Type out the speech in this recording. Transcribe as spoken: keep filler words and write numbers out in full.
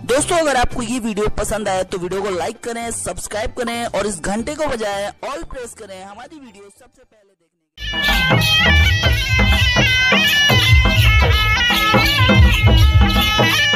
दोस्तों अगर आपको ये वीडियो पसंद आए तो वीडियो को लाइक करें, सब्सक्राइब करें और इस घंटे को बजाएं, ऑल प्रेस करें हमारी वीडियो सबसे पहले देखने के लिए।